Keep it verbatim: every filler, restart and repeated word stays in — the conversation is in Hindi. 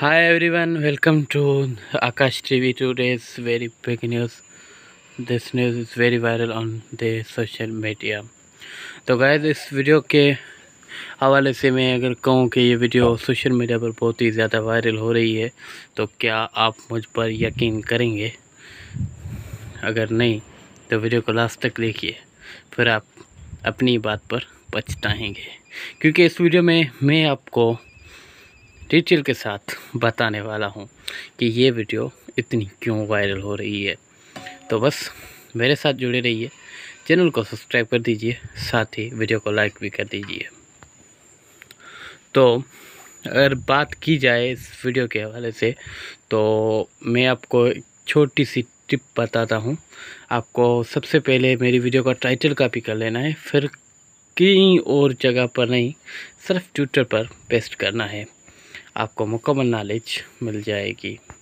Hi everyone, welcome to Akash T V. Today's very big news. This news is very viral on the social media. तो गाइस इस वीडियो के हवाले से मैं अगर कहूँ कि ये वीडियो सोशल मीडिया पर बहुत ही ज़्यादा वायरल हो रही है तो क्या आप मुझ पर यकीन करेंगे? अगर नहीं तो वीडियो को लास्ट तक देखिए, फिर आप अपनी बात पर पछताएंगे, क्योंकि इस वीडियो में मैं आपको डिटेल के साथ बताने वाला हूं कि ये वीडियो इतनी क्यों वायरल हो रही है। तो बस मेरे साथ जुड़े रहिए, चैनल को सब्सक्राइब कर दीजिए, साथ ही वीडियो को लाइक भी कर दीजिए। तो अगर बात की जाए इस वीडियो के हवाले से तो मैं आपको एक छोटी सी टिप बताता हूं। आपको सबसे पहले मेरी वीडियो का टाइटल कॉपी कर लेना है, फिर कहीं और जगह पर नहीं, सिर्फ ट्विटर पर पेस्ट करना है। आपको मुकम्मल नॉलेज मिल जाएगी।